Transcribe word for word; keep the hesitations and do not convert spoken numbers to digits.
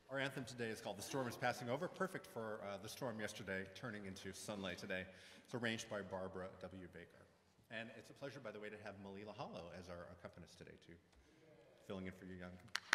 Our anthem today is called The Storm is Passing Over, perfect for uh, the storm yesterday turning into sunlight today. It's arranged by Barbara W. Baker. And it's a pleasure, by the way, to have Malila Hollow as our accompanist today, too, filling in for you, Young.